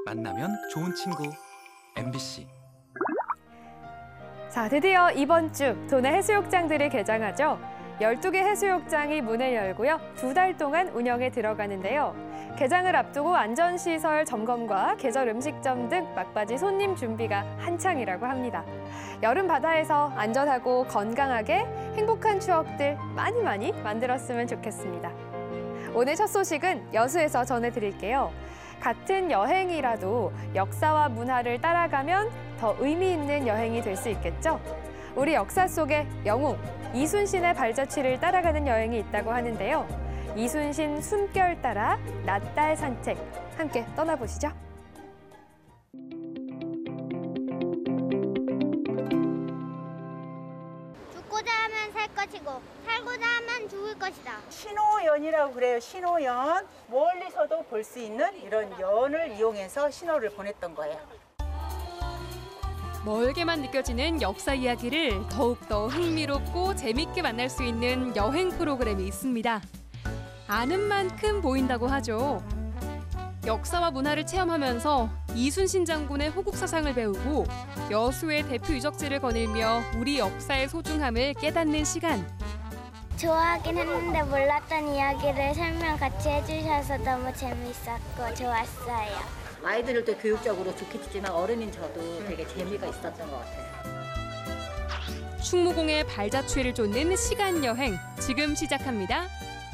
만나면 좋은 친구 MBC. 자, 드디어 이번 주 도내 해수욕장들이 개장하죠. 12개 해수욕장이 문을 열고요. 2달 동안 운영에 들어가는데요. 개장을 앞두고 안전시설 점검과 계절 음식점 등 막바지 손님 준비가 한창이라고 합니다. 여름 바다에서 안전하고 건강하게 행복한 추억들 많이 만들었으면 좋겠습니다. 오늘 첫 소식은 여수에서 전해드릴게요. 같은 여행이라도 역사와 문화를 따라가면 더 의미 있는 여행이 될 수 있겠죠? 우리 역사 속에 영웅 이순신의 발자취를 따라가는 여행이 있다고 하는데요. 이순신 숨결 따라 낮달 산책, 함께 떠나보시죠. 죽고자 하면 살 것이고 살고자 하면 죽을 것이다. 신호연이라고 그래요. 신호연. 멀리서도 볼 수 있는 이런 연을 이용해서 신호를 보냈던 거예요. 멀게만 느껴지는 역사 이야기를 더욱더 흥미롭고 재밌게 만날 수 있는 여행 프로그램이 있습니다. 아는 만큼 보인다고 하죠. 역사와 문화를 체험하면서 이순신 장군의 호국 사상을 배우고 여수의 대표 유적지를 거닐며 우리 역사의 소중함을 깨닫는 시간. 좋아하긴 했는데 몰랐던 이야기를 설명 같이 해주셔서 너무 재밌었고 좋았어요. 아이들도 교육적으로 좋겠지만 어른인 저도 되게 재미가 있었던 것 같아요. 충무공의 발자취를 쫓는 시간 여행 지금 시작합니다.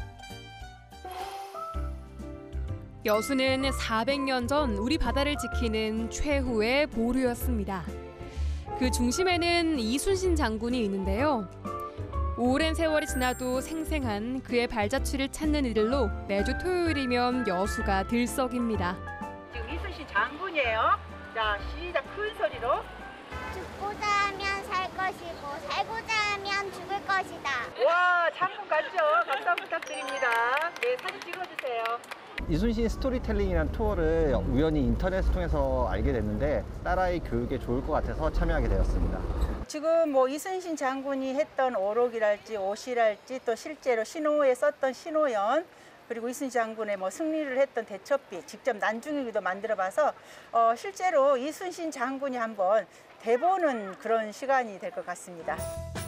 여수는 400년 전 우리 바다를 지키는 최후의 보루였습니다. 그 중심에는 이순신 장군이 있는데요. 오랜 세월이 지나도 생생한 그의 발자취를 찾는 이들로 매주 토요일이면 여수가 들썩입니다. 지금 이순신 장군이에요. 자, 시작 큰 소리로. 죽고자 하면 살 것이고 살고자 하면 죽을 것이다. 와, 장군 같죠? 감사 부탁드립니다. 네, 사진 찍어주세요. 이순신 스토리텔링이라는 투어를 우연히 인터넷을 통해서 알게 됐는데 딸아이 교육에 좋을 것 같아서 참여하게 되었습니다. 지금 뭐 이순신 장군이 했던 오록이랄지 옷이랄지 또 실제로 신호에 썼던 신호연 그리고 이순신 장군의 뭐 승리를 했던 대첩비 직접 난중일기도 만들어봐서 실제로 이순신 장군이 한번 대보는 그런 시간이 될 것 같습니다.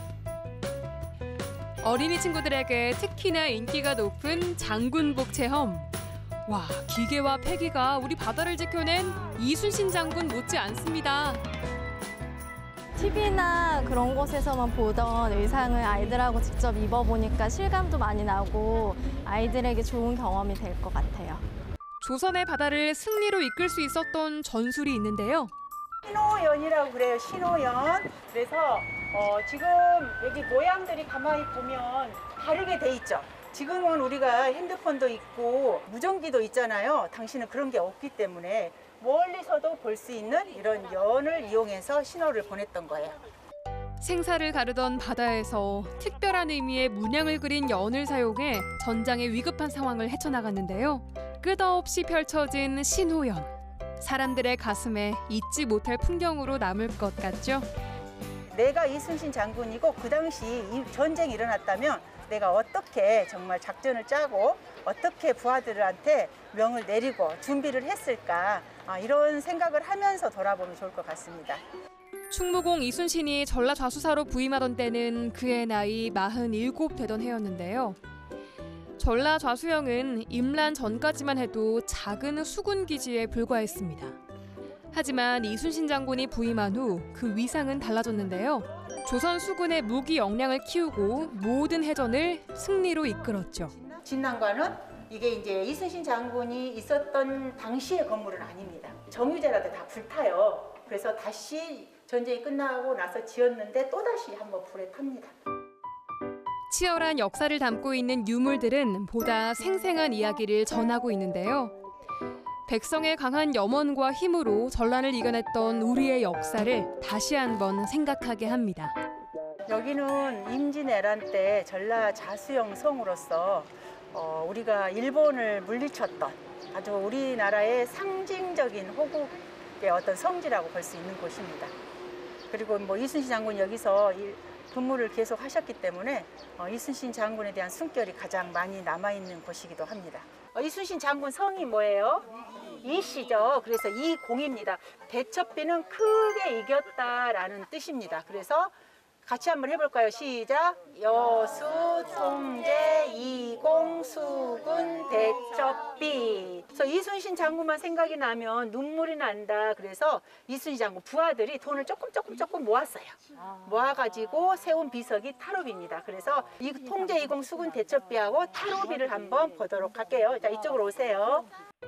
어린이 친구들에게 특히나 인기가 높은 장군복 체험. 와, 기계와 폐기가 우리 바다를 지켜낸 이순신 장군 못지 않습니다. TV나 그런 곳에서만 보던 의상을 아이들하고 직접 입어보니까 실감도 많이 나고 아이들에게 좋은 경험이 될 것 같아요. 조선의 바다를 승리로 이끌 수 있었던 전술이 있는데요. 신호연이라고 그래요. 신호연. 그래서 지금 여기 모양들이 가만히 보면 다르게 돼 있죠. 지금은 우리가 핸드폰도 있고 무전기도 있잖아요. 당시는 그런 게 없기 때문에 멀리서도 볼 수 있는 이런 연을 이용해서 신호를 보냈던 거예요. 생사를 가르던 바다에서 특별한 의미의 문양을 그린 연을 사용해 전장의 위급한 상황을 헤쳐나갔는데요. 끝없이 펼쳐진 신호연. 사람들의 가슴에 잊지 못할 풍경으로 남을 것 같죠? 내가 이순신 장군이고 그 당시 이 전쟁이 일어났다면 내가 어떻게 정말 작전을 짜고 어떻게 부하들한테 명을 내리고 준비를 했을까 이런 생각을 하면서 돌아보면 좋을 것 같습니다. 충무공 이순신이 전라좌수사로 부임하던 때는 그의 나이 47 되던 해였는데요. 전라좌수영은 임란 전까지만 해도 작은 수군 기지에 불과했습니다. 하지만 이순신 장군이 부임한 후 그 위상은 달라졌는데요. 조선 수군의 무기 역량을 키우고 모든 해전을 승리로 이끌었죠. 진난관은 이게 이제 이순신 장군이 있었던 당시의 건물은 아닙니다. 정유재라도 다 불타요. 그래서 다시 전쟁이 끝나고 나서 지었는데 또다시 한번 불에 탑니다. 치열한 역사를 담고 있는 유물들은 보다 생생한 이야기를 전하고 있는데요. 백성의 강한 염원과 힘으로 전란을 이겨냈던 우리의 역사를 다시 한번 생각하게 합니다. 여기는 임진왜란 때 전라좌수영 성으로서 우리가 일본을 물리쳤던 아주 우리나라의 상징적인 호국의 어떤 성지라고 볼 수 있는 곳입니다. 그리고 뭐 이순신 장군이 여기서 근무를 계속 하셨기 때문에 이순신 장군에 대한 숨결이 가장 많이 남아있는 곳이기도 합니다. 이순신 장군 성이 뭐예요? 이씨죠. 그래서 이공입니다. 대첩비는 크게 이겼다라는 뜻입니다. 그래서 같이 한번 해볼까요? 시작! 여수, 통제, 이공, 수군, 대첩비. 그래서 이순신 장군만 생각이 나면 눈물이 난다. 그래서 이순신 장군 부하들이 돈을 조금 모았어요. 모아가지고 세운 비석이 탈옥비입니다. 그래서 이 통제, 이공, 수군, 대첩비하고 탈옥비를 한번 보도록 할게요. 자, 이쪽으로 오세요.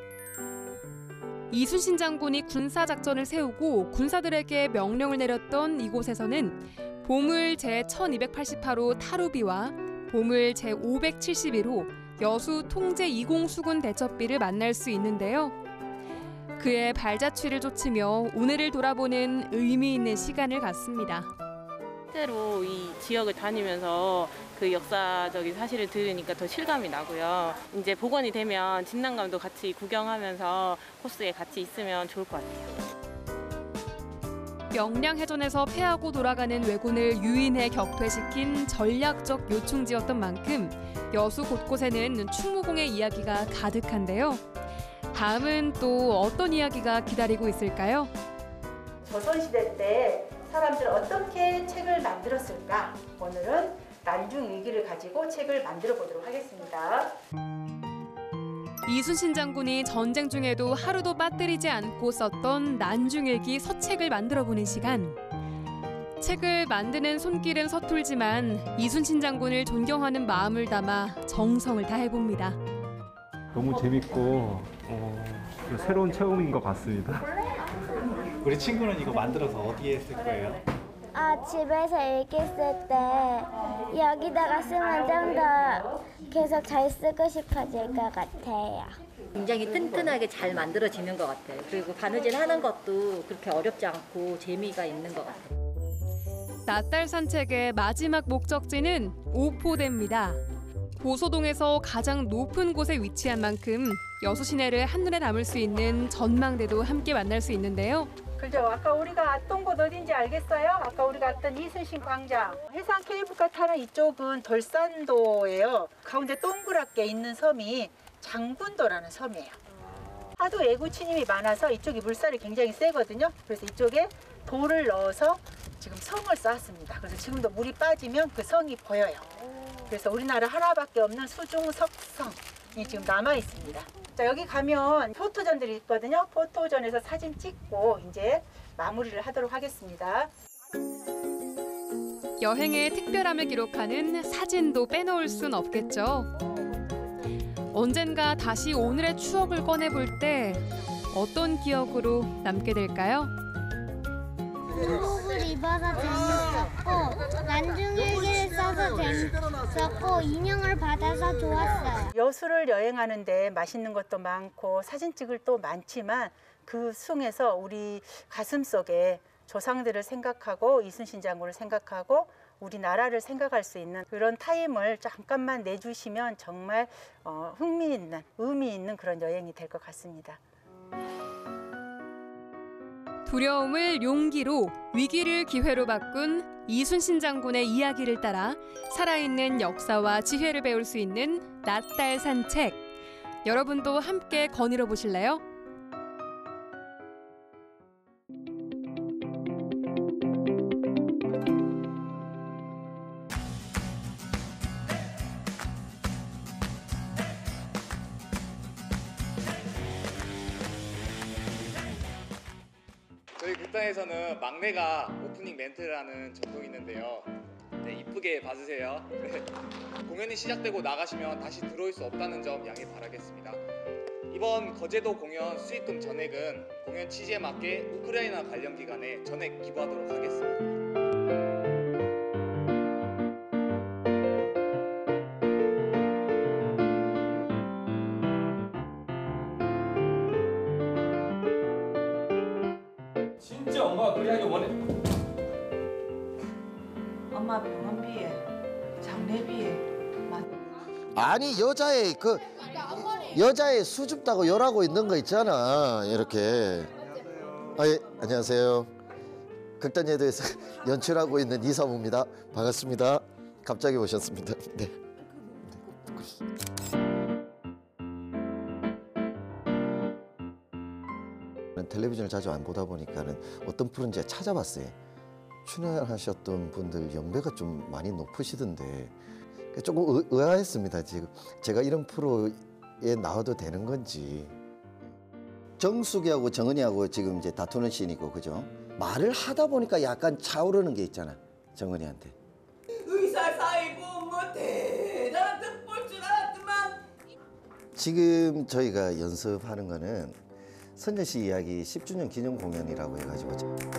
이순신 장군이 군사작전을 세우고 군사들에게 명령을 내렸던 이곳에서는 보물 제1288호 타루비와 보물 제571호 여수 통제 20수군 대첩비를 만날 수 있는데요. 그의 발자취를 좇으며 오늘을 돌아보는 의미 있는 시간을 갖습니다. 실제로 이 지역을 다니면서 그 역사적인 사실을 들으니까 더 실감이 나고요. 이제 복원이 되면 진난감도 같이 구경하면서 코스에 같이 있으면 좋을 것 같아요. 명량해전에서 패하고 돌아가는 왜군을 유인해 격퇴시킨 전략적 요충지였던 만큼 여수 곳곳에는 충무공의 이야기가 가득한데요. 다음은 또 어떤 이야기가 기다리고 있을까요? 조선시대 때 사람들은 어떻게 책을 만들었을까? 오늘은 난중일기를 가지고 책을 만들어 보도록 하겠습니다. 이순신 장군이 전쟁 중에도 하루도 빠뜨리지 않고 썼던 난중일기 서책을 만들어보는 시간. 책을 만드는 손길은 서툴지만 이순신 장군을 존경하는 마음을 담아 정성을 다해봅니다. 너무 재밌고 새로운 체험인 것 같습니다. 우리 친구는 이거 만들어서 어디에 쓸 거예요? 집에서 읽었을 때 여기다가 쓰면 좀 더 계속 잘 쓰고 싶어질 것 같아요. 굉장히 튼튼하게 잘 만들어지는 것 같아요. 그리고 바느질 하는 것도 그렇게 어렵지 않고 재미가 있는 것 같아요. 낫달 산책의 마지막 목적지는 오포대입니다. 고소동에서 가장 높은 곳에 위치한 만큼 여수 시내를 한눈에 담을 수 있는 전망대도 함께 만날 수 있는데요. 그죠? 아까 우리가 왔던 곳 어딘지 알겠어요? 아까 우리가 왔던 이순신 광장. 해상 케이블카 타는 이쪽은 돌산도예요. 가운데 동그랗게 있는 섬이 장군도라는 섬이에요. 하도 애구 침입이 많아서 이쪽이 물살이 굉장히 세거든요. 그래서 이쪽에 돌을 넣어서 지금 성을 쌓았습니다. 그래서 지금도 물이 빠지면 그 성이 보여요. 그래서 우리나라 하나밖에 없는 수중석성이 지금 남아 있습니다. 자, 여기 가면 포토전들이 있거든요. 포토전에서 사진 찍고 이제 마무리를 하도록 하겠습니다. 여행의 특별함을 기록하는 사진도 빼놓을 순 없겠죠. 언젠가 다시 오늘의 추억을 꺼내볼 때 어떤 기억으로 남게 될까요? 군복을 입어서 재밌었고 난중일기를 써서 재밌었고 인형을 받아서 좋았어요. 여수를 여행하는데 맛있는 것도 많고 사진 찍을 또 많지만 그 중에서 우리 가슴속에 조상들을 생각하고 이순신 장군을 생각하고 우리나라를 생각할 수 있는 그런 타임을 잠깐만 내주시면 정말 흥미있는, 의미 있는 그런 여행이 될 것 같습니다. 두려움을 용기로, 위기를 기회로 바꾼 이순신 장군의 이야기를 따라 살아있는 역사와 지혜를 배울 수 있는 낫달 산책. 여러분도 함께 거닐어 보실래요? 저희 극단에서는 막내가 오프닝 멘트를 하는 전통이 있는데요. 네, 이쁘게 봐주세요. 네. 공연이 시작되고 나가시면 다시 들어올 수 없다는 점 양해 바라겠습니다. 이번 거제도 공연 수익금 전액은 공연 취지에 맞게 우크라이나 관련 기관에 전액 기부하도록 하겠습니다. 진짜 엄마가 그리 하길 원해. 엄마 병원비에 장례비에 아니 여자의 수줍다고 열하고 있는 거 있잖아. 이렇게. 예, 안녕하세요. 극단예도에서 연출하고 있는 이사무입니다. 반갑습니다. 갑자기 오셨습니다. 네. 텔레비전을 자주 안 보다 보니까는 어떤 프로인지 찾아봤어요. 출연하셨던 분들 연배가 좀 많이 높으시던데 조금 의아했습니다. 지금 제가 이런 프로에 나와도 되는 건지. 정숙이하고 정은이하고 지금 이제 다투는 씬이고, 그죠? 말을 하다 보니까 약간 차오르는 게 있잖아, 정은이한테. 의사 사이고 뭐 대단한 뜻볼 줄 알았더만. 지금 저희가 연습하는 거는 선녀 씨 이야기 10주년 기념 공연이라고 해가지고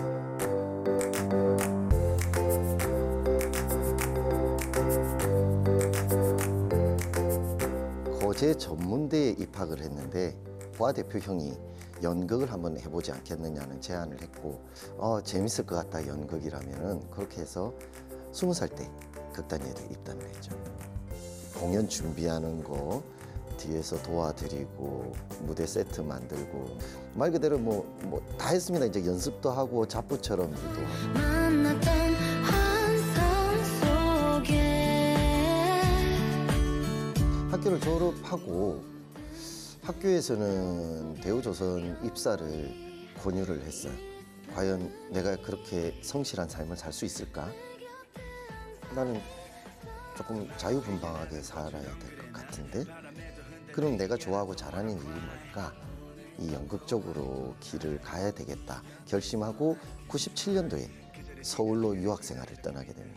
고제 전문대에 입학을 했는데 과 대표 형이 연극을 한번 해보지 않겠느냐는 제안을 했고 재밌을 것 같다 연극이라면은 그렇게 해서 20살 때 극단예도에 입단을 했죠. 공연 준비하는 거 뒤에서 도와드리고 무대 세트 만들고 말 그대로 뭐 다 했습니다. 이제 연습도 하고 잡부처럼 일도 하고. 학교를 졸업하고 학교에서는 대우조선 입사를 권유를 했어요. 과연 내가 그렇게 성실한 삶을 살 수 있을까? 나는 조금 자유분방하게 살아야 될 것 같은데 그럼 내가 좋아하고 잘하는 일이 뭘까? 이 연극 쪽으로 길을 가야 되겠다 결심하고 97년도에 서울로 유학생활을 떠나게 됩니다.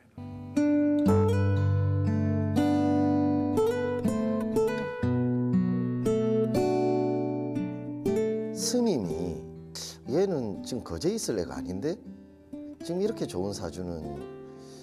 스님이 얘는 지금 거제에 있을 애가 아닌데 지금 이렇게 좋은 사주는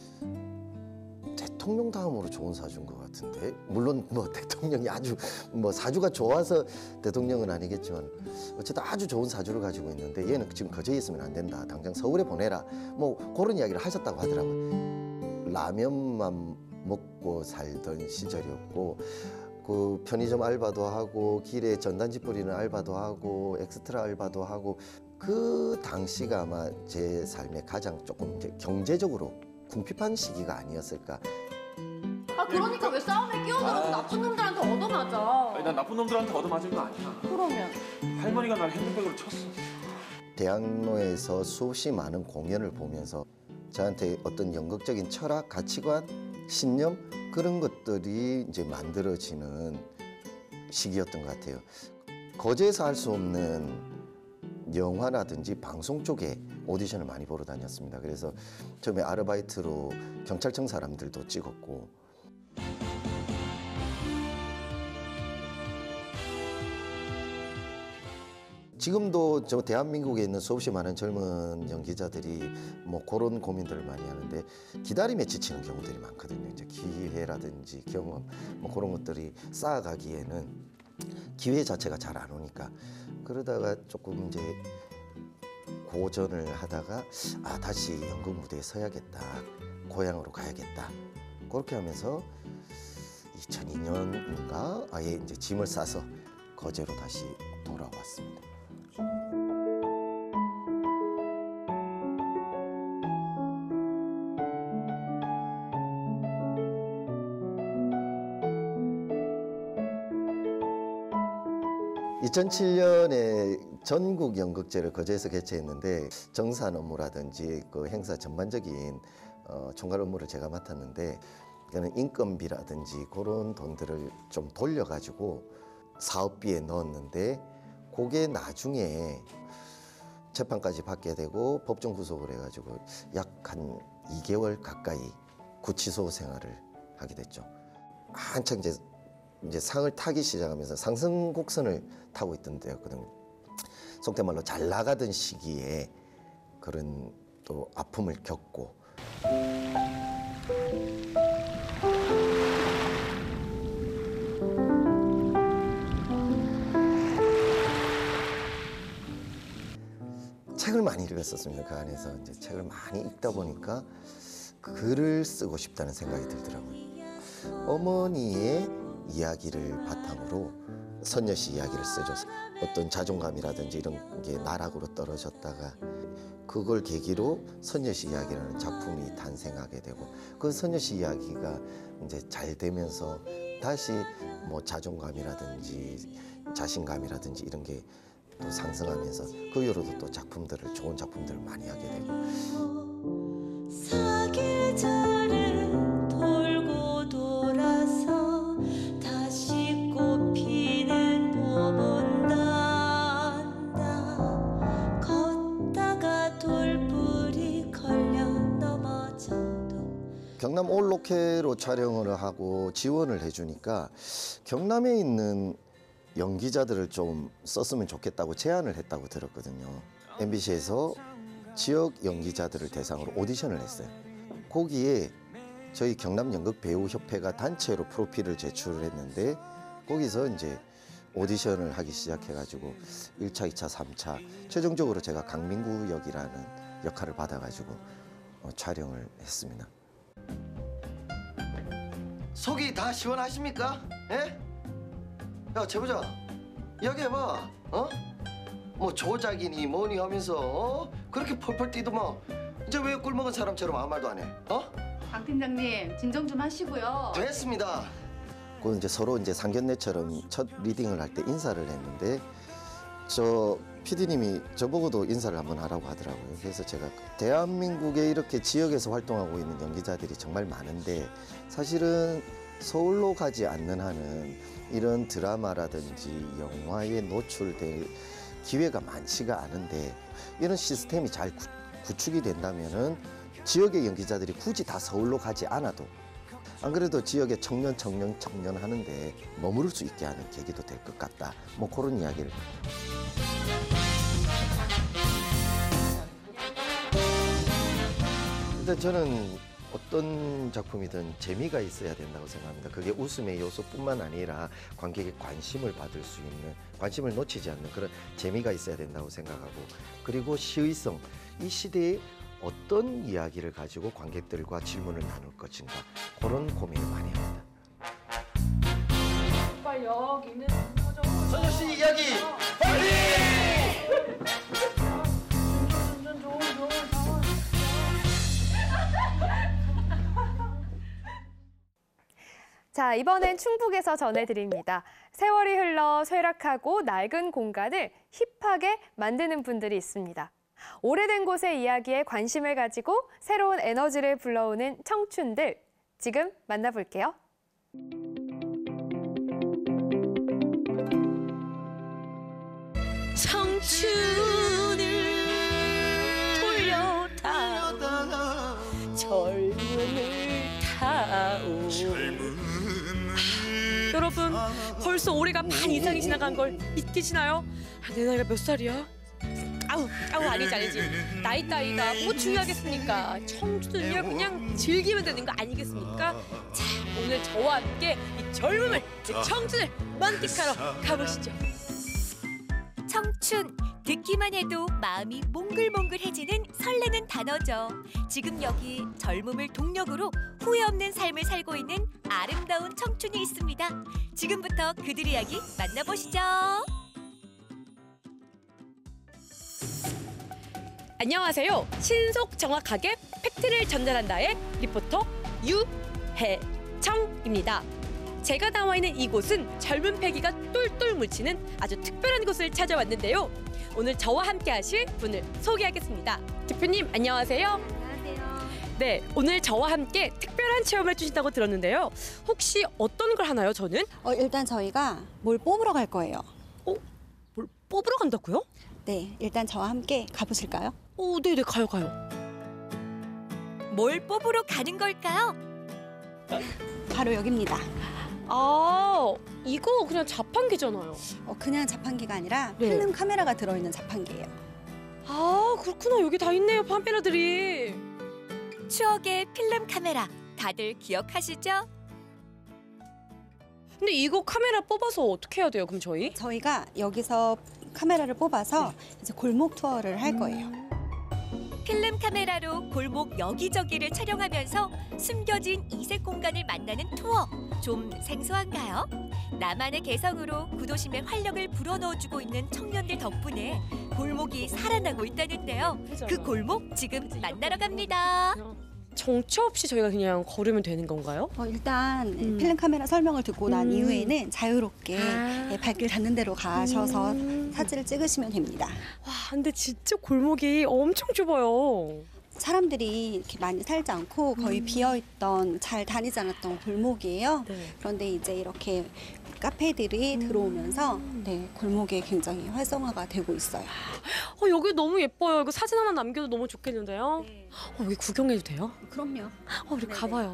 대통령 다음으로 좋은 사주인 것 같은데 물론 뭐 대통령이 아주 뭐 사주가 좋아서 대통령은 아니겠지만 어쨌든 아주 좋은 사주를 가지고 있는데 얘는 지금 거제에 있으면 안 된다. 당장 서울에 보내라. 뭐 그런 이야기를 하셨다고 하더라고요. 라면만 먹고 살던 시절이었고 그 편의점 알바도 하고 길에 전단지 뿌리는 알바도 하고 엑스트라 알바도 하고 그 당시가 아마 제 삶에 가장 조금 이제 경제적으로 궁핍한 시기가 아니었을까. 그러니까 왜 싸움에 끼어들어서 나쁜 놈들한테 얻어맞아. 아니, 난 나쁜 놈들한테 얻어맞은 거 아니야. 그러면? 할머니가 날 핸드백으로 쳤어. 대학로에서 수없이 많은 공연을 보면서 저한테 어떤 연극적인 철학, 가치관, 신념 그런 것들이 이제 만들어지는 시기였던 것 같아요. 거제에서 할 수 없는 영화라든지 방송 쪽에 오디션을 많이 보러 다녔습니다. 그래서 처음에 아르바이트로 경찰청 사람들도 찍었고 지금도 저 대한민국에 있는 수없이 많은 젊은 연기자들이 뭐 그런 고민들을 많이 하는데 기다림에 지치는 경우들이 많거든요. 이제 기회라든지 경험 뭐 그런 것들이 쌓아가기에는 기회 자체가 잘 안 오니까 그러다가 조금 이제 고전을 하다가 다시 연극 무대에 서야겠다. 고향으로 가야겠다. 그렇게 하면서 2002년인가 아예 이제 짐을 싸서 거제로 다시 돌아왔습니다. 2007년에 전국 연극제를 거제에서 개최했는데 정산 업무라든지 그 행사 전반적인 총괄 업무를 제가 맡았는데 그는 인건비라든지 그런 돈들을 좀 돌려가지고 사업비에 넣었는데 그게 나중에 재판까지 받게 되고 법정 구속을 해가지고 약 한 2개월 가까이 구치소 생활을 하게 됐죠. 한창 이제 상을 타기 시작하면서 상승 곡선을 타고 있던 때였거든요. 속된 말로 잘 나가던 시기에 그런 또 아픔을 겪고 책을 많이 읽었었습니다. 그 안에서 이제 책을 많이 읽다 보니까 글을 쓰고 싶다는 생각이 들더라고요. 어머니의 이야기를 바탕으로 선녀 씨 이야기를 써줘서 어떤 자존감이라든지 이런 게 나락으로 떨어졌다가 그걸 계기로 선녀시 이야기라는 작품이 탄생하게 되고 그 선녀시 이야기가 이제 잘 되면서 다시 뭐 자존감이라든지 자신감이라든지 이런 게 또 상승하면서 그 이후로도 또 작품들을 좋은 작품들을 많이 하게 되고 사계절은 돌고 돌아서 다시 꽃피는 봄 온단다 걷다가 돌불이 걸려 넘어져도 경남 올로케로 촬영을 하고 지원을 해주니까 경남에 있는 연기자들을 좀 썼으면 좋겠다고 제안을 했다고 들었거든요. MBC에서 지역 연기자들을 대상으로 오디션을 했어요. 거기에 저희 경남 연극배우협회가 단체로 프로필을 제출을 했는데 거기서 이제 오디션을 하기 시작해가지고 1차, 2차, 3차 최종적으로 제가 강민구 역이라는 역할을 받아가지고 촬영을 했습니다. 속이 다 시원하십니까? 예? 야, 제보자, 이야기해봐. 뭐 조작이니 뭐니 하면서 그렇게 펄펄 뛰더만 이제 왜 꿀먹은 사람처럼 아무 말도 안 해? 강 팀장님 진정 좀 하시고요. 됐습니다. 그 이제 서로 이제 상견례처럼 첫 리딩을 할 때 인사를 했는데 저 PD님이 저보고도 인사를 한번 하라고 하더라고요. 그래서 제가 대한민국에 이렇게 지역에서 활동하고 있는 연기자들이 정말 많은데 사실은 서울로 가지 않는 한은 이런 드라마라든지 영화에 노출될 기회가 많지가 않은데 이런 시스템이 잘 구축이 된다면은 지역의 연기자들이 굳이 다 서울로 가지 않아도 안 그래도 지역의 청년 하는데 머무를 수 있게 하는 계기도 될 것 같다. 뭐 그런 이야기를. 일단 저는 어떤 작품이든 재미가 있어야 된다고 생각합니다. 그게 웃음의 요소뿐만 아니라 관객의 관심을 받을 수 있는, 관심을 놓치지 않는 그런 재미가 있어야 된다고 생각하고, 그리고 시의성, 이 시대에 어떤 이야기를 가지고 관객들과 질문을 나눌 것인가, 그런 고민을 많이 합니다. 오빠 여기는 선녀 씨 이야기 빨리! 자, 이번엔 충북에서 전해드립니다. 세월이 흘러 쇠락하고 낡은 공간을 힙하게 만드는 분들이 있습니다. 오래된 곳의 이야기에 관심을 가지고 새로운 에너지를 불러오는 청춘들, 지금 만나볼게요. 청춘을 돌려다 젊음을 타오. 여러분, 벌써 올해가 반 이상이 지나간 걸 잊기시나요? 내 나이가 몇 살이야? 아우 아니지. 나이 따위가 뭐 중요하겠습니까? 청춘은요 그냥 즐기면 되는 거 아니겠습니까? 자, 오늘 저와 함께 이 젊음을, 이 청춘을 만끽하러 가보시죠. 청춘, 듣기만 해도 마음이 몽글몽글해지는 설레는 단어죠. 지금 여기 젊음을 동력으로 후회 없는 삶을 살고 있는 아름다운 청춘이 있습니다. 지금부터 그들 이야기 만나보시죠. 안녕하세요. 신속 정확하게 팩트를 전달한다의 리포터 유혜청입니다. 제가 나와 있는 이곳은 젊은 패기가 똘똘 묻히는 아주 특별한 곳을 찾아왔는데요. 오늘 저와 함께 하실 분을 소개하겠습니다. 대표님 안녕하세요. 안녕하세요. 네, 오늘 저와 함께 특별한 체험을 해주신다고 들었는데요. 혹시 어떤 걸 하나요, 저는? 일단 저희가 뭘 뽑으러 갈 거예요. 뭘 뽑으러 간다고요? 네, 일단 저와 함께 가보실까요? 네네, 가요. 뭘 뽑으러 가는 걸까요? 바로 여기입니다. 아, 이거 그냥 자판기잖아요. 그냥 자판기가 아니라 네. 필름 카메라가 들어있는 자판기예요. 아, 그렇구나. 여기 다 있네요, 카메라들이. 추억의 필름 카메라, 다들 기억하시죠? 근데 이거 카메라 뽑아서 어떻게 해야 돼요, 그럼 저희? 저희가 여기서 카메라를 뽑아서 이제 골목 투어를 할 거예요. 필름 카메라로 골목 여기저기를 촬영하면서 숨겨진 이색 공간을 만나는 투어. 좀 생소한가요? 나만의 개성으로 구도심의 활력을 불어넣어주고 있는 청년들 덕분에 골목이 살아나고 있다는데요. 그 골목 지금 만나러 갑니다. 정처 없이 저희가 그냥 걸으면 되는 건가요? 일단 필름 카메라 설명을 듣고 난 이후에는 자유롭게 발길 닿는 대로 가셔서 사진을 찍으시면 됩니다. 와, 근데 진짜 골목이 엄청 좁아요. 사람들이 이렇게 많이 살지 않고 거의 비어있던, 잘 다니지 않았던 골목이에요. 그런데 이제 이렇게 카페들이 들어오면서 골목이 굉장히 활성화가 되고 있어요. 여기 너무 예뻐요. 이거 사진 하나 남겨도 너무 좋겠는데요? 여기 구경해도 돼요? 그럼요. 우리 가봐요.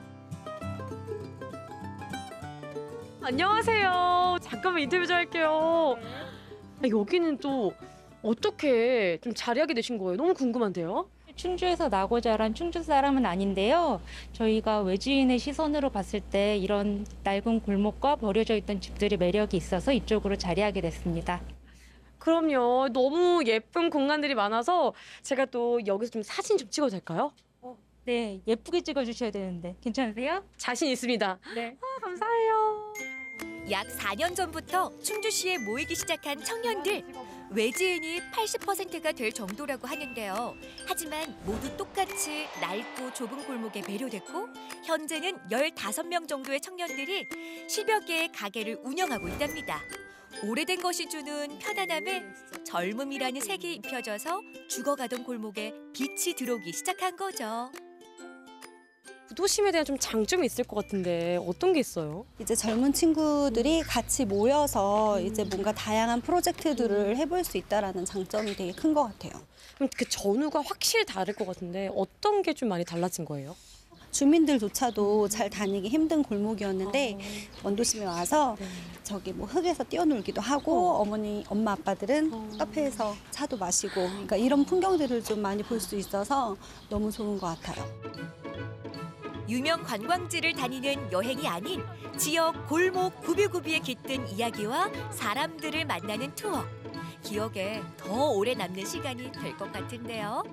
안녕하세요. 잠깐만 인터뷰 좀 할게요. 여기는 또 어떻게 좀 자리하게 되신 거예요? 너무 궁금한데요? 충주에서 나고 자란 충주 사람은 아닌데요. 저희가 외지인의 시선으로 봤을 때 이런 낡은 골목과 버려져 있던 집들이 매력이 있어서 이쪽으로 자리하게 됐습니다. 그럼요. 너무 예쁜 공간들이 많아서 제가 또 여기서 좀 사진 좀 찍어도 될까요? 네, 예쁘게 찍어주셔야 되는데 괜찮으세요? 자신 있습니다. 네. 감사해요. 약 4년 전부터 충주시에 모이기 시작한 청년들. 외지인이 80%가 될 정도라고 하는데요. 하지만 모두 똑같이 낡고 좁은 골목에 매료됐고 현재는 15명 정도의 청년들이 10여 개의 가게를 운영하고 있답니다. 오래된 것이 주는 편안함에 젊음이라는 색이 입혀져서 죽어가던 골목에 빛이 들어오기 시작한 거죠. 구도심에 대한 좀 장점이 있을 것 같은데 어떤 게 있어요? 이제 젊은 친구들이 같이 모여서 이제 뭔가 다양한 프로젝트들을 해볼 수 있다라는 장점이 되게 큰 것 같아요. 그럼 그 전후가 확실히 다를 것 같은데 어떤 게 좀 많이 달라진 거예요? 주민들조차도 잘 다니기 힘든 골목이었는데 원도심에 와서 저기 뭐 흙에서 뛰어놀기도 하고 엄마 아빠들은 카페에서 차도 마시고 그러니까 이런 풍경들을 좀 많이 볼 수 있어서 너무 좋은 것 같아요. 유명 관광지를 다니는 여행이 아닌 지역 골목 구비구비에 깃든 이야기와 사람들을 만나는 투어. 기억에 더 오래 남는 시간이 될 것 같은데요.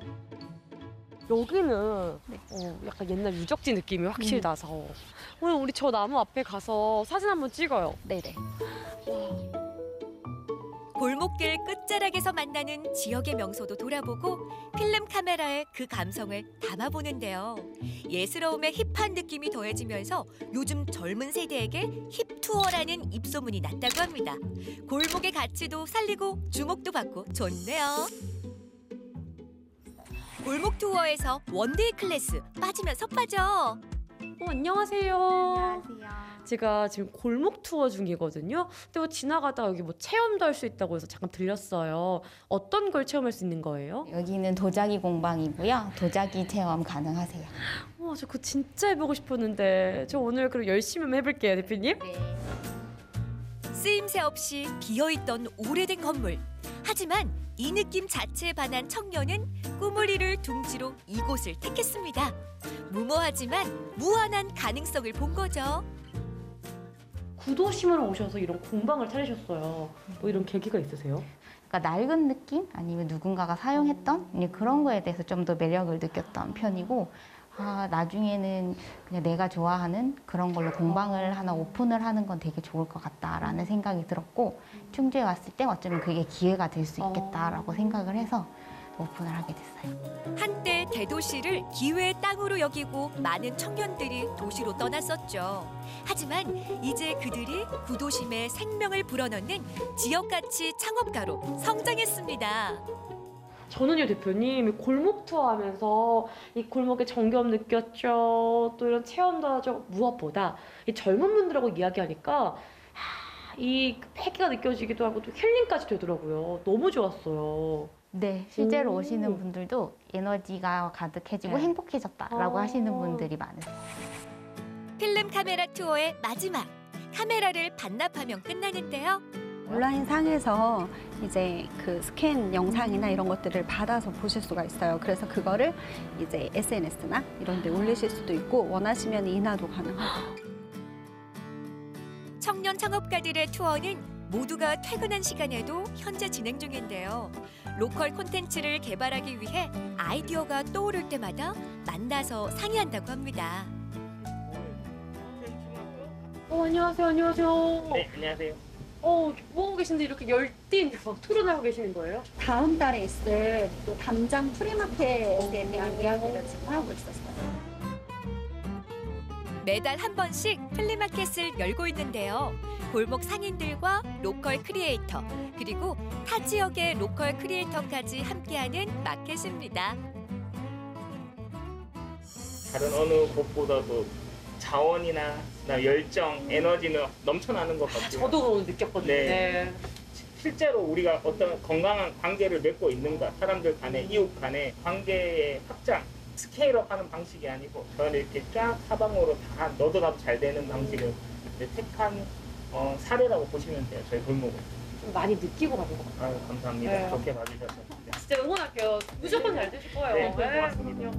여기는 약간 옛날 유적지 느낌이 확실히 나서 오늘 우리 저 나무 앞에 가서 사진 한번 찍어요. 네네. 골목길 끝자락에서 만나는 지역의 명소도 돌아보고 필름 카메라에 그 감성을 담아보는데요. 예스러움의 힙한 느낌이 더해지면서 요즘 젊은 세대에게 힙투어라는 입소문이 났다고 합니다. 골목의 가치도 살리고 주목도 받고 좋네요. 골목 투어에서 원데이 클래스 빠지면 섭하죠. 안녕하세요. 안녕하세요. 제가 지금 골목 투어 중이거든요. 근데 뭐 지나가다 여기 뭐 체험도 할 수 있다고 해서 잠깐 들렸어요. 어떤 걸 체험할 수 있는 거예요? 여기는 도자기 공방이고요. 도자기 체험 가능하세요. 저 그거 진짜 해보고 싶었는데 저 오늘 그럼 열심히 한번 해볼게요, 대표님. 네. 쓰임새 없이 비어있던 오래된 건물. 하지만 이 느낌 자체에 반한 청년은 꿈을 이룰 둥지로 이곳을 택했습니다. 무모하지만 무한한 가능성을 본 거죠. 구도심으로 오셔서 이런 공방을 차리셨어요. 뭐 이런 계기가 있으세요? 그러니까 낡은 느낌 아니면 누군가가 사용했던 그런 거에 대해서 좀 더 매력을 느꼈던 편이고 나중에는 그냥 내가 좋아하는 그런 걸로 공방을 하나 오픈을 하는 건 되게 좋을 것 같다라는 생각이 들었고 충주에 왔을 때 어쩌면 그게 기회가 될 수 있겠다라고 생각을 해서 오픈을 하게 됐어요. 한때 대도시를 기회의 땅으로 여기고 많은 청년들이 도시로 떠났었죠. 하지만 이제 그들이 구도심에 생명을 불어넣는 지역가치 창업가로 성장했습니다. 저는요 대표님 골목 투어 하면서 이 골목의 정겨움 느꼈죠. 또 이런 체험도 하죠. 무엇보다 이 젊은 분들하고 이야기하니까 이 패기가 느껴지기도 하고 또 힐링까지 되더라고요. 너무 좋았어요. 네, 실제로 오시는 분들도 에너지가 가득해지고 행복해졌다라고 하시는 분들이 많으세요. 필름 카메라 투어의 마지막. 카메라를 반납하면 끝나는데요. 온라인 상에서 이제 그 스캔 영상이나 이런 것들을 받아서 보실 수가 있어요. 그래서 그거를 이제 SNS나 이런 데 올리실 수도 있고 원하시면 인화도 가능하고. 청년 창업가들의 투어는 모두가 퇴근한 시간에도 현재 진행 중인데요. 로컬 콘텐츠를 개발하기 위해 아이디어가 떠오를 때마다 만나서 상의한다고 합니다. 안녕하세요. 안녕하세요. 네, 안녕하세요. 뭐 하고 계신데 이렇게 열띤 토론하고 계시는 거예요? 다음 달에 있을 또 담장 프리마켓에 대한 이야기를 지금 하고 있었어요. 매달 한 번씩 플리마켓을 열고 있는데요. 골목 상인들과 로컬 크리에이터, 그리고 타 지역의 로컬 크리에이터까지 함께하는 마켓입니다. 다른 어느 곳보다도 자원이나 열정, 에너지는 넘쳐나는 것 같아요. 저도 오늘 느꼈거든요. 네. 실제로 우리가 어떤 건강한 관계를 맺고 있는가, 사람들 간의, 이웃 간의 관계의 확장, 스케일업하는 방식이 아니고 저는 이렇게 쫙 사방으로 다 너도 나도 잘 되는 방식을 택한 사례라고 보시면 돼요. 저희 골목은. 좀 많이 느끼고 가는 것 같아요. 아유, 감사합니다. 네. 그렇게 봐주셔서. 네. 진짜 응원할게요. 무조건 잘 되실 거예요. 네, 고맙습니다.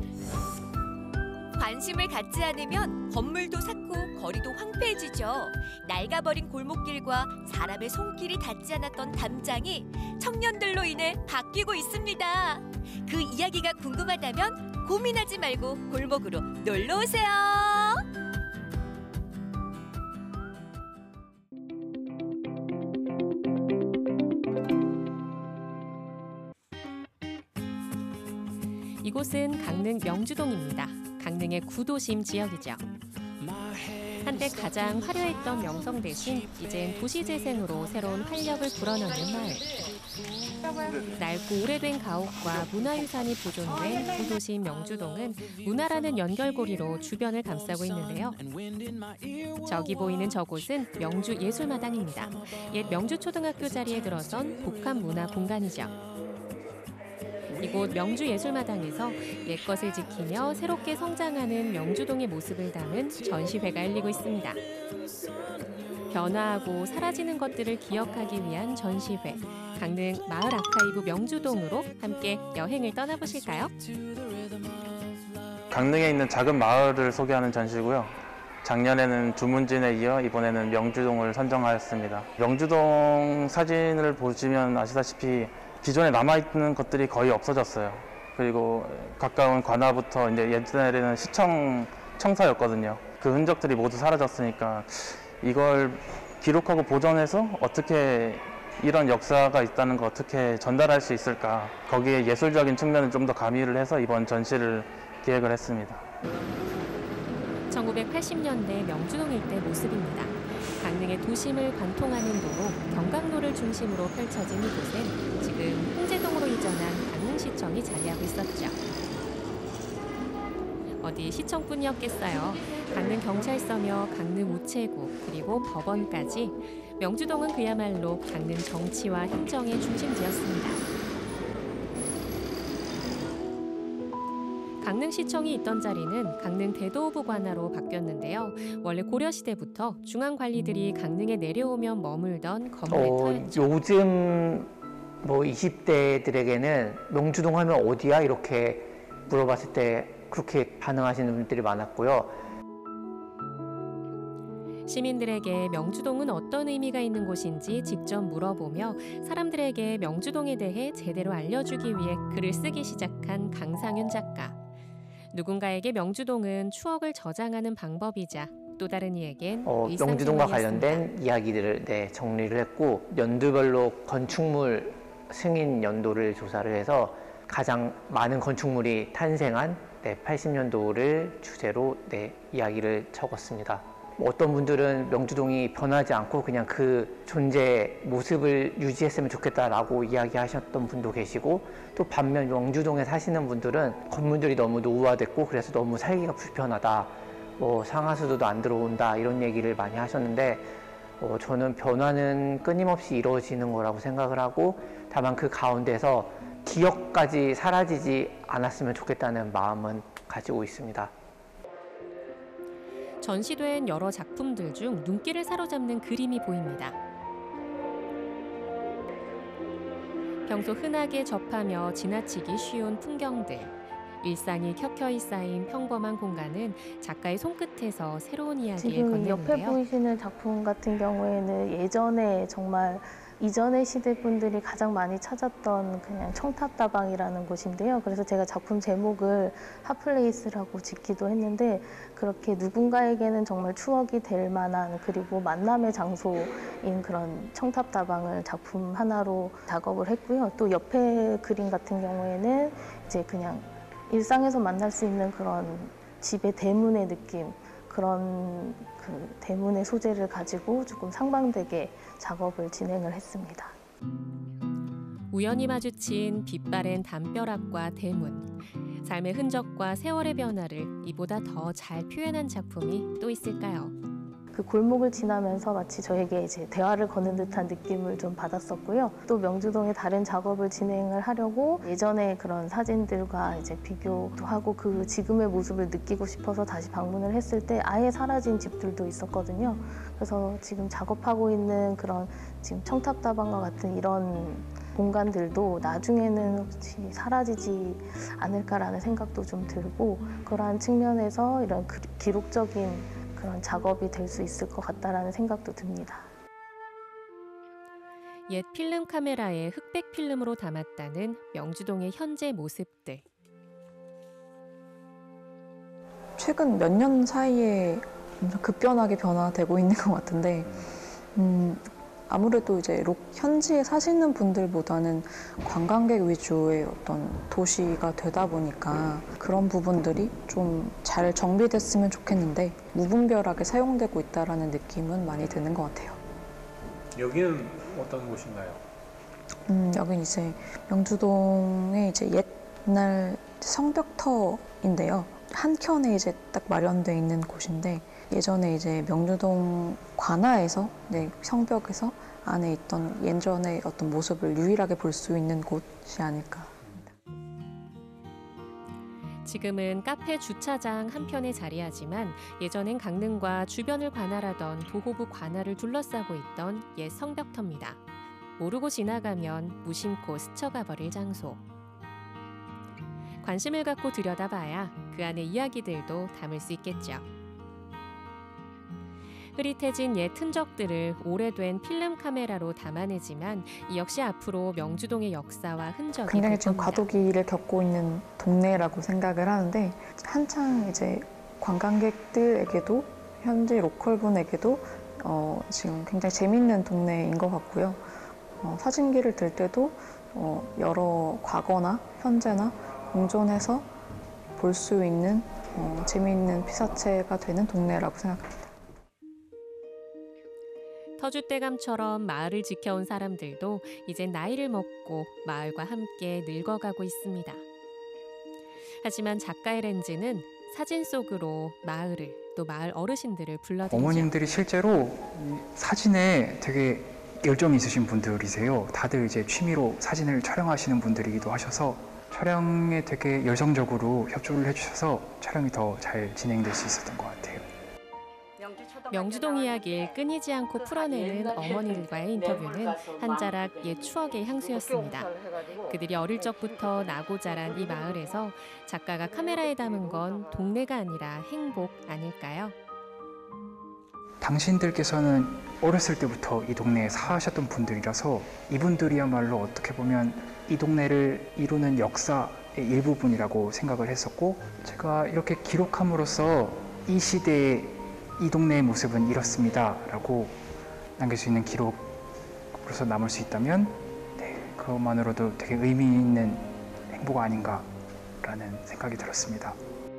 관심을 갖지 않으면 건물도 삭고 거리도 황폐해지죠. 낡아버린 골목길과 사람의 손길이 닿지 않았던 담장이 청년들로 인해 바뀌고 있습니다. 그 이야기가 궁금하다면 고민하지 말고 골목으로 놀러 오세요. 이곳은 강릉 명주동입니다. 강릉의 구도심 지역이죠. 한때 가장 화려했던 명성 대신 이젠 도시재생으로 새로운 활력을 불어넣는 마을. 낡고 오래된 가옥과 문화유산이 보존된 구도심 명주동은 문화라는 연결고리로 주변을 감싸고 있는데요. 저기 보이는 저곳은 명주예술마당입니다. 옛 명주초등학교 자리에 들어선 복합문화 공간이죠. 이곳 명주예술마당에서 옛것을 지키며 새롭게 성장하는 명주동의 모습을 담은 전시회가 열리고 있습니다. 변화하고 사라지는 것들을 기억하기 위한 전시회, 강릉 마을 아카이브 명주동으로 함께 여행을 떠나보실까요? 강릉에 있는 작은 마을을 소개하는 전시고요. 작년에는 주문진에 이어 이번에는 명주동을 선정하였습니다. 명주동 사진을 보시면 아시다시피 기존에 남아있는 것들이 거의 없어졌어요. 그리고 가까운 관아부터 이제 옛날에는 청사였거든요. 그 흔적들이 모두 사라졌으니까 이걸 기록하고 보존해서 어떻게 이런 역사가 있다는 거 어떻게 전달할 수 있을까. 거기에 예술적인 측면을 좀 더 가미를 해서 이번 전시를 기획을 했습니다. 1980년대 명주동 일대 모습입니다. 강릉의 도심을 관통하는 도로 경강로를 중심으로 펼쳐진 이곳엔 지금 홍제동으로 이전한 강릉시청이 자리하고 있었죠. 어디 시청뿐이었겠어요. 강릉경찰서며 강릉우체국 그리고 법원까지 명주동은 그야말로 강릉 정치와 행정의 중심지였습니다. 강릉시청이 있던 자리는 강릉 대도읍 관하로 바뀌었는데요. 원래 고려시대부터 중앙관리들이 강릉에 내려오면 머물던 건물의 터였죠. 요즘 20대들에게는 명주동 하면 어디야? 이렇게 물어봤을 때 그렇게 반응하시는 분들이 많았고요. 시민들에게 명주동은 어떤 의미가 있는 곳인지 직접 물어보며 사람들에게 명주동에 대해 제대로 알려주기 위해 글을 쓰기 시작한 강상윤 작가. 누군가에게 명주동은 추억을 저장하는 방법이자 또 다른 이에겐 명주동과 관련된 이야기들을 정리를 했고 연도별로 건축물 승인 연도를 조사를 해서 가장 많은 건축물이 탄생한 80년도를 주제로 이야기를 적었습니다. 어떤 분들은 명주동이 변하지 않고 그냥 그 존재 모습을 유지했으면 좋겠다라고 이야기하셨던 분도 계시고 또 반면 명주동에 사시는 분들은 건물들이 너무 노후화됐고 그래서 너무 살기가 불편하다, 상하수도도 안 들어온다 이런 얘기를 많이 하셨는데 저는 변화는 끊임없이 이루어지는 거라고 생각을 하고 다만 그 가운데서 기억까지 사라지지 않았으면 좋겠다는 마음은 가지고 있습니다. 전시된 여러 작품들 중 눈길을 사로잡는 그림이 보입니다. 평소 흔하게 접하며 지나치기 쉬운 풍경들, 일상이 켜켜이 쌓인 평범한 공간은 작가의 손끝에서 새로운 이야기를 지금 건네는데요. 옆에 보이시는 작품 같은 경우에는 예전에 정말 이전의 시대 분들이 가장 많이 찾았던 그냥 청탑다방이라는 곳인데요. 그래서 제가 작품 제목을 핫플레이스라고 짓기도 했는데 그렇게 누군가에게는 정말 추억이 될 만한 그리고 만남의 장소인 그런 청탑다방을 작품 하나로 작업을 했고요. 또 옆에 그림 같은 경우에는 이제 그냥 일상에서 만날 수 있는 그런 집의 대문의 느낌, 그런 그 대문의 소재를 가지고 조금 상반되게 작업을 진행을 했습니다. 우연히 마주친 빛바랜 담벼락과 대문, 삶의 흔적과 세월의 변화를 이보다 더 잘 표현한 작품이 또 있을까요? 그 골목을 지나면서 마치 저에게 이제 대화를 거는 듯한 느낌을 좀 받았었고요. 또 명주동의 다른 작업을 진행을 하려고 예전의 그런 사진들과 이제 비교도 하고 그 지금의 모습을 느끼고 싶어서 다시 방문을 했을 때 아예 사라진 집들도 있었거든요. 그래서 지금 작업하고 있는 지금 청탑다방과 같은 이런 공간들도 나중에는 혹시 사라지지 않을까라는 생각도 좀 들고 그러한 측면에서 이런 기록적인 그런 작업이 될 수 있을 것 같다라는 생각도 듭니다. 옛 필름 카메라에 흑백 필름으로 담았다는 명주동의 현재 모습들. 최근 몇 년 사이에 급변하게 변화되고 있는 것 같은데 아무래도 이제 현지에 사시는 분들보다는 관광객 위주의 어떤 도시가 되다 보니까 그런 부분들이 좀 잘 정비됐으면 좋겠는데 무분별하게 사용되고 있다라는 느낌은 많이 드는 것 같아요. 여기는 어떤 곳인가요? 여긴 이제 명주동의 이제 옛날 성벽터인데요. 한켠에 이제 딱 마련돼 있는 곳인데 예전에 이제 명주동 관아에서 성벽에서 안에 있던 예전의 어떤 모습을 유일하게 볼 수 있는 곳이 아닐까. 지금은 카페 주차장 한편에 자리하지만 예전엔 강릉과 주변을 관할하던 도호부 관아를 둘러싸고 있던 옛 성벽터입니다. 모르고 지나가면 무심코 스쳐가 버릴 장소. 관심을 갖고 들여다봐야 그 안의 이야기들도 담을 수 있겠죠. 흐릿해진 옛 흔적들을 오래된 필름 카메라로 담아내지만 이 역시 앞으로 명주동의 역사와 흔적이 굉장히 될 지금 겁니다. 과도기를 겪고 있는 동네라고 생각을 하는데 한창 이제 관광객들에게도 현지 로컬분에게도 지금 굉장히 재밌는 동네인 것 같고요. 사진기를 들 때도 여러 과거나 현재나 공존해서 볼 수 있는 재미있는 피사체가 되는 동네라고 생각합니다. 터줏대감처럼 마을을 지켜온 사람들도 이젠 나이를 먹고 마을과 함께 늙어가고 있습니다. 하지만 작가의 렌즈는 사진 속으로 마을을 또 마을 어르신들을 불러들이죠. 어머님들이 실제로 사진에 되게 열정이 있으신 분들이세요. 다들 이제 취미로 사진을 촬영하시는 분들이기도 하셔서 촬영에 되게 열성적으로 협조를 해주셔서 촬영이 더 잘 진행될 수 있었던 것 같아요. 명주동 이야기를 끊이지 않고 풀어내는 어머니들과의 인터뷰는 한 자락 옛 추억의 향수였습니다. 그들이 어릴 적부터 나고 자란 이 마을에서 작가가 카메라에 담은 건 동네가 아니라 행복 아닐까요? 당신들께서는 어렸을 때부터 이 동네에 사셨던 분들이라서 이분들이야말로 어떻게 보면 이 동네를 이루는 역사의 일부분이라고 생각을 했었고 제가 이렇게 기록함으로써 이 시대의 이 동네의 모습은 이렇습니다 라고 남길 수 있는 기록으로서 남을 수 있다면 그것만으로도 되게 의미 있는 행복 아닌가라는 생각이 들었습니다.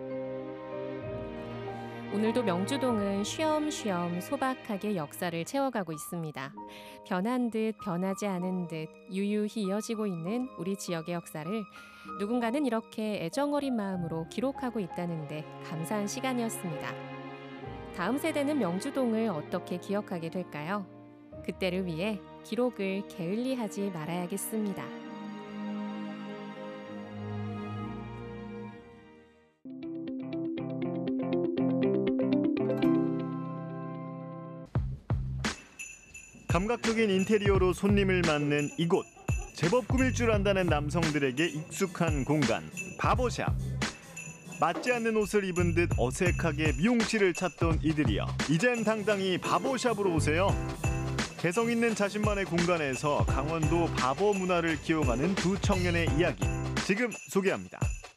오늘도 명주동은 쉬엄쉬엄 소박하게 역사를 채워가고 있습니다. 변한 듯 변하지 않은 듯 유유히 이어지고 있는 우리 지역의 역사를 누군가는 이렇게 애정어린 마음으로 기록하고 있다는데 감사한 시간이었습니다. 다음 세대는 명주동을 어떻게 기억하게 될까요? 그때를 위해 기록을 게을리하지 말아야겠습니다. 감각적인 인테리어로 손님을 맞는 이곳. 제법 꾸밀 줄 안다는 남성들에게 익숙한 공간, 바버샵. 맞지 않는 옷을 입은 듯 어색하게 미용실을 찾던 이들이여. 이젠 당당히 바보샵으로 오세요. 개성 있는 자신만의 공간에서 강원도 바보 문화를 기용하는 두 청년의 이야기 지금 소개합니다.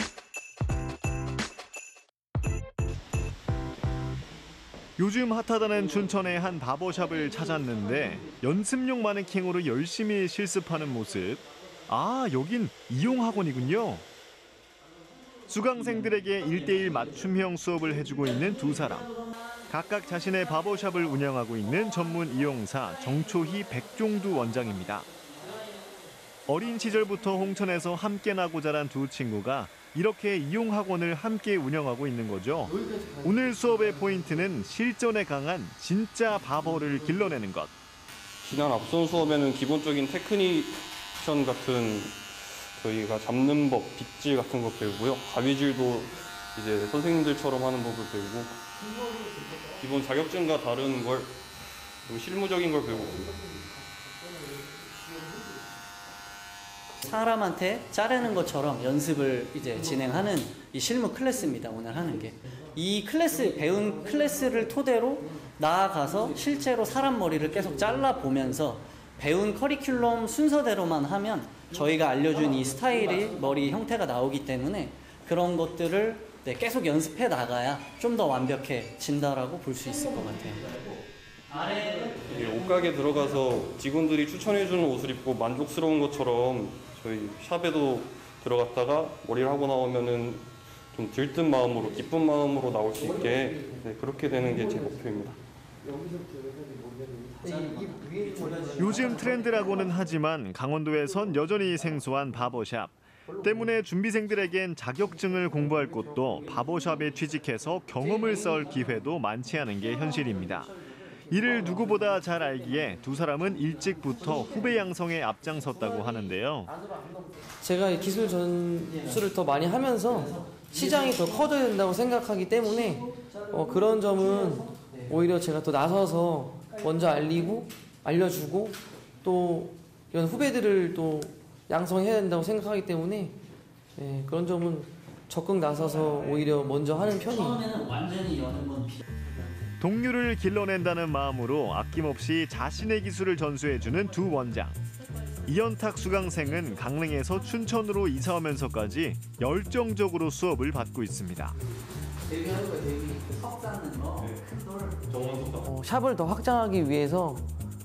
요즘 핫하다는 춘천의 한 바버샵을 찾았는데 연습용 마네킹으로 열심히 실습하는 모습. 아, 여긴 이용학원이군요. 수강생들에게 1:1 맞춤형 수업을 해주고 있는 두 사람. 각각 자신의 바버샵을 운영하고 있는 전문 이용사 정초희 백종두 원장입니다. 어린 시절부터 홍천에서 함께 나고 자란 두 친구가 이렇게 이용학원을 함께 운영하고 있는 거죠. 오늘 수업의 포인트는 실전에 강한 진짜 바버를 길러내는 것. 지난 앞선 수업에는 기본적인 테크니션 같은 저희가 잡는 법, 빗질 같은 거 배우고요. 가위질도 이제 선생님들처럼 하는 법을 배우고 기본 자격증과 다른 걸 그리고 실무적인 걸 배우고 있습니다. 사람한테 자르는 것처럼 연습을 이제 진행하는 이 실무 클래스입니다. 오늘 하는 게. 이 클래스, 배운 클래스를 토대로 나아가서 실제로 사람 머리를 계속 잘라보면서 배운 커리큘럼 순서대로만 하면 저희가 알려준 이 스타일의 머리 형태가 나오기 때문에 그런 것들을 계속 연습해 나가야 좀 더 완벽해진다라고 볼 수 있을 것 같아요. 옷가게 들어가서 직원들이 추천해주는 옷을 입고 만족스러운 것처럼 저희 샵에도 들어갔다가 머리를 하고 나오면은 좀 들뜬 마음으로, 기쁜 마음으로 나올 수 있게 그렇게 되는 게 제 목표입니다. 요즘 트렌드라고는 하지만 강원도에선 여전히 생소한 바버샵. 때문에 준비생들에겐 자격증을 공부할 곳도 바버샵에 취직해서 경험을 쌓을 기회도 많지 않은 게 현실입니다. 이를 누구보다 잘 알기에 두 사람은 일찍부터 후배 양성에 앞장섰다고 하는데요. 제가 기술 전수를 더 많이 하면서 시장이 더 커져야 된다고 생각하기 때문에 그런 점은 오히려 제가 더 나서서 먼저 알리고 알려주고 또 이런 후배들을 또 양성해야 된다고 생각하기 때문에 그런 점은 적극 나서서 오히려 먼저 하는 편이에요. 동료를 길러낸다는 마음으로 아낌없이 자신의 기술을 전수해주는 두 원장. 이연탁 수강생은 강릉에서 춘천으로 이사 오면서까지 열정적으로 수업을 받고 있습니다. 샵을 더 확장하기 위해서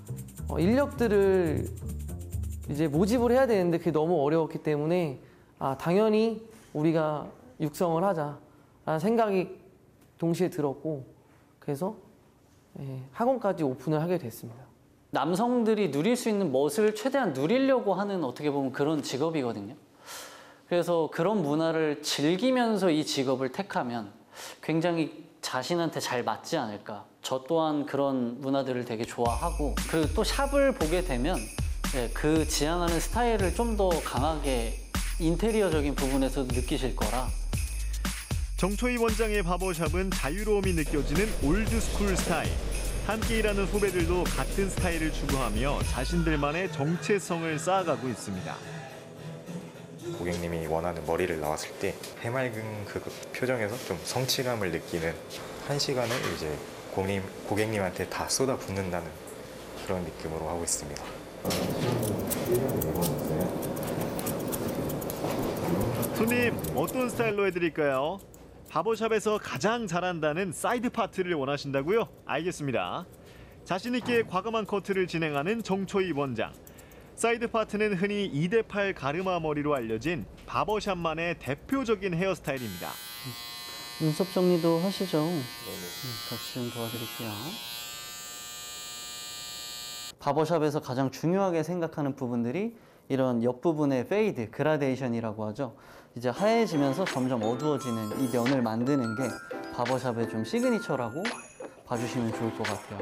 인력들을 이제 모집을 해야 되는데 그게 너무 어려웠기 때문에 당연히 우리가 육성을 하자라는 생각이 동시에 들었고 그래서 학원까지 오픈을 하게 됐습니다. 남성들이 누릴 수 있는 멋을 최대한 누리려고 하는 어떻게 보면 그런 직업이거든요. 그래서 그런 문화를 즐기면서 이 직업을 택하면 굉장히 자신한테 잘 맞지 않을까. 저 또한 그런 문화들을 되게 좋아하고 그리고 또 샵을 보게 되면 그 지향하는 스타일을 좀 더 강하게 인테리어적인 부분에서 느끼실 거라. 정초희 원장의 바버샵은 자유로움이 느껴지는 올드스쿨 스타일. 함께 일하는 후배들도 같은 스타일을 추구하며 자신들만의 정체성을 쌓아가고 있습니다. 고객님이 원하는 머리를 나왔을 때 해맑은 그 표정에서 좀 성취감을 느끼는 한 시간을 이제 고객님한테 다 쏟아붓는다는 그런 느낌으로 하고 있습니다. 손님, 어떤 스타일로 해드릴까요? 바버샵에서 가장 잘한다는 사이드 파트를 원하신다고요? 알겠습니다. 자신 있게 과감한 커트를 진행하는 정초희 원장. 사이드 파트는 흔히 2대8 가르마 머리로 알려진 바버샵만의 대표적인 헤어스타일입니다. 눈썹 정리도 하시죠? 같이 좀 도와드릴게요. 바버샵에서 가장 중요하게 생각하는 부분들이 이런 옆부분의 페이드, 그라데이션이라고 하죠. 이제 하얘지면서 점점 어두워지는 이 면을 만드는 게 바버샵의 좀 시그니처라고 봐주시면 좋을 것 같아요.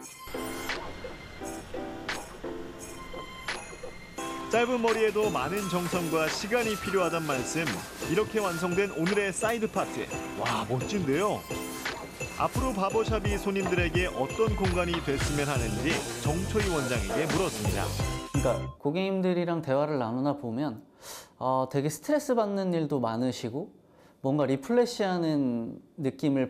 짧은 머리에도 많은 정성과 시간이 필요하단 말씀. 이렇게 완성된 오늘의 사이드 파트. 와, 멋진데요? 앞으로 바버샵이 손님들에게 어떤 공간이 됐으면 하는지 정초희 원장에게 물었습니다. 그러니까 고객님들이랑 대화를 나누나 보면 되게 스트레스 받는 일도 많으시고 뭔가 리프레시하는 느낌을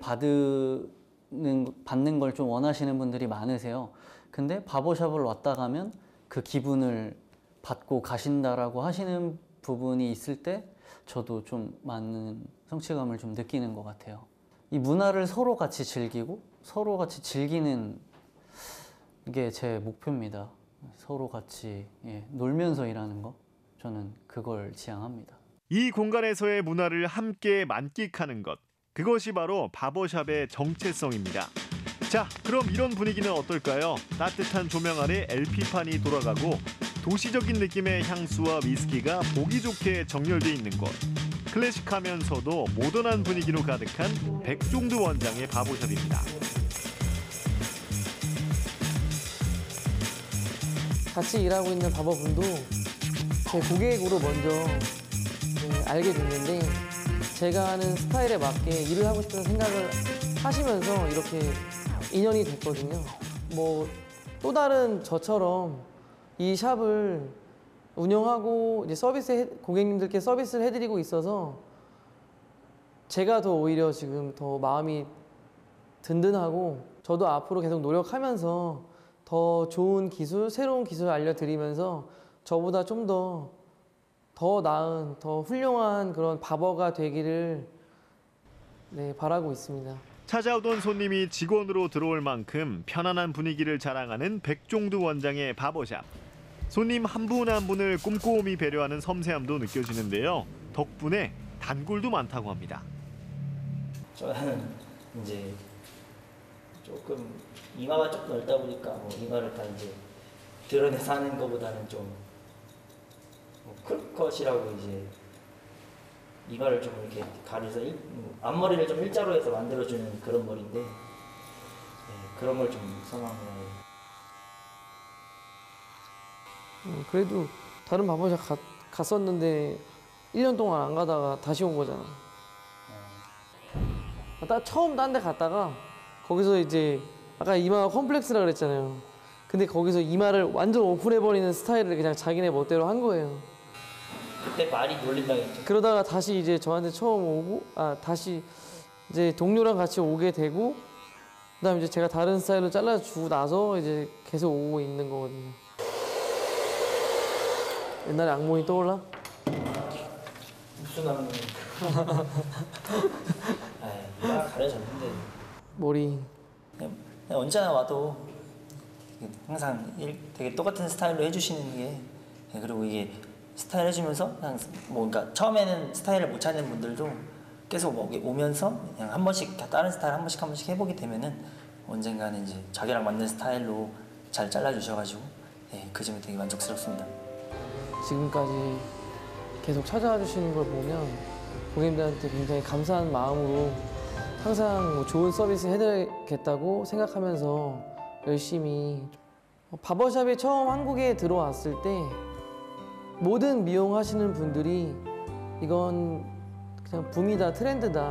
받는 걸 좀 원하시는 분들이 많으세요. 근데 바버샵을 왔다 가면 그 기분을 받고 가신다라고 하시는 부분이 있을 때 저도 좀 많은 성취감을 좀 느끼는 것 같아요. 이 문화를 서로 같이 즐기고 서로 같이 즐기는 게 제 목표입니다. 서로 같이 놀면서 일하는 거, 저는 그걸 지향합니다. 이 공간에서의 문화를 함께 만끽하는 것, 그것이 바로 바버샵의 정체성입니다. 자, 그럼 이런 분위기는 어떨까요? 따뜻한 조명 아래 LP판이 돌아가고 도시적인 느낌의 향수와 위스키가 보기 좋게 정렬돼 있는 곳. 클래식하면서도 모던한 분위기로 가득한 백종두 원장의 바버샵입니다. 같이 일하고 있는 바버분도 제 고객으로 먼저 알게 됐는데 제가 하는 스타일에 맞게 일을 하고 싶다는 생각을 하시면서 이렇게 인연이 됐거든요. 뭐 또 다른 저처럼 이 샵을 운영하고 이제 고객님들께 서비스를 해드리고 있어서 제가 더 오히려 지금 더 마음이 든든하고 저도 앞으로 계속 노력하면서 더 좋은 기술, 새로운 기술을 알려드리면서 저보다 좀 더 나은, 더 훌륭한 그런 바버가 되기를 바라고 있습니다. 찾아오던 손님이 직원으로 들어올 만큼 편안한 분위기를 자랑하는 백종두 원장의 바버샵. 손님 한 분 한 분을 꼼꼼히 배려하는 섬세함도 느껴지는데요. 덕분에 단골도 많다고 합니다. 저는 이제 조금 이마가 조금 넓다 보니까 뭐 이마를 다 이제 드러내서 하는 것보다는 좀 크롭컷이라고 이제 이마를 좀 이렇게 가려서 앞머리를 좀 일자로 해서 만들어주는 그런 머리인데 그런 걸 좀 선호합니다. 그래도 다른 바버샵 갔었는데 1년 동안 안 가다가 다시 온 거잖아. 처음 딴 데 갔다가 거기서 이제 아까 이마가 컴플렉스라 그랬잖아요. 근데 거기서 이마를 완전 오픈해버리는 스타일을 그냥 자기네 멋대로 한 거예요. 그때 많이 놀린다고 했죠. 그러다가 다시 이제 저한테 처음 오고 다시 이제 동료랑 같이 오게 되고 그다음에 이제 제가 다른 스타일로 잘라주고 나서 이제 계속 오고 있는 거거든요. 옛날에 악몽이 떠올라? 무슨 악몽이? 이마가 가려졌는데. 머리. 그냥 언제나 와도 항상 되게 똑같은 스타일로 해주시는 게 그리고 이게 스타일 해주면서 그냥 뭐 그러니까 처음에는 스타일을 못 찾는 분들도 계속 오면서 그냥 한 번씩 다른 스타일 한 번씩 해보게 되면은 언젠가는 이제 자기랑 맞는 스타일로 잘 잘라주셔가지고 그 점이 되게 만족스럽습니다. 지금까지 계속 찾아와 주시는 걸 보면 고객님들한테 굉장히 감사한 마음으로 항상 뭐 좋은 서비스 해드리겠다고 생각하면서 열심히 바버샵에 처음 한국에 들어왔을 때 모든 미용 하시는 분들이 이건 그냥 붐이다, 트렌드다,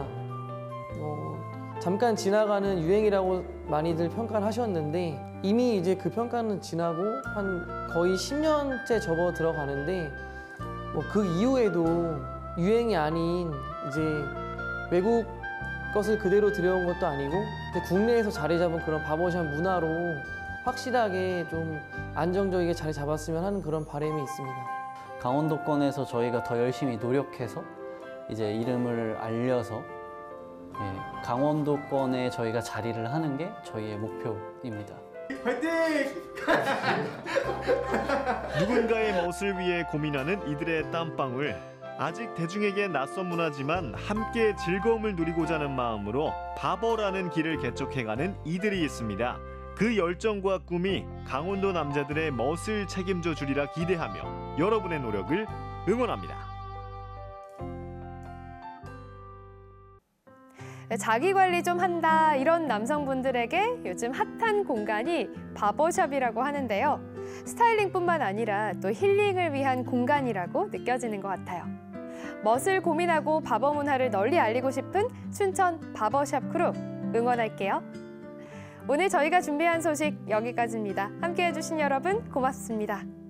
잠깐 지나가는 유행이라고 많이들 평가를 하셨는데 이미 이제 그 평가는 지나고 한 거의 10년째 접어 들어가는데 그 이후에도 유행이 아닌 이제 외국 것을 그대로 들여온 것도 아니고 국내에서 자리 잡은 그런 바버샵 문화로 확실하게 좀 안정적이게 자리 잡았으면 하는 그런 바람이 있습니다. 강원도권에서 저희가 더 열심히 노력해서 이제 이름을 알려서 강원도권에 저희가 자리를 하는 게 저희의 목표입니다. 화이팅! 누군가의 멋을 위해 고민하는 이들의 땀방울. 아직 대중에게 낯선 문화지만 함께 즐거움을 누리고자 하는 마음으로 바버라는 길을 개척해가는 이들이 있습니다. 그 열정과 꿈이 강원도 남자들의 멋을 책임져 주리라 기대하며 여러분의 노력을 응원합니다. 자기 관리 좀 한다 이런 남성분들에게 요즘 핫한 공간이 바버샵이라고 하는데요. 스타일링뿐만 아니라 또 힐링을 위한 공간이라고 느껴지는 것 같아요. 멋을 고민하고 바버 문화를 널리 알리고 싶은 춘천 바버샵 크루 응원할게요. 오늘 저희가 준비한 소식 여기까지입니다. 함께해 주신 여러분 고맙습니다.